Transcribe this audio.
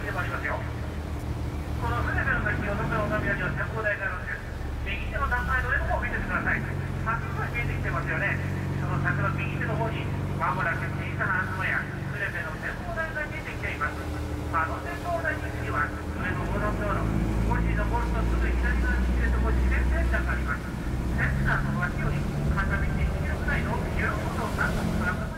先でもありますよ。この船の先を登るお扉には展望台があるんです。右手の段階の上の方を見ててください。柵が見えてきてますよね。その柵の右手の方にまもなく小さな安や船の展望台が見えてきています。展望台に次は上の横断道路、もし登るとすぐ左側に見るとこに自然センターがあります。センターの脇より片道1キロくらいの遊歩道を何とかご覧ください。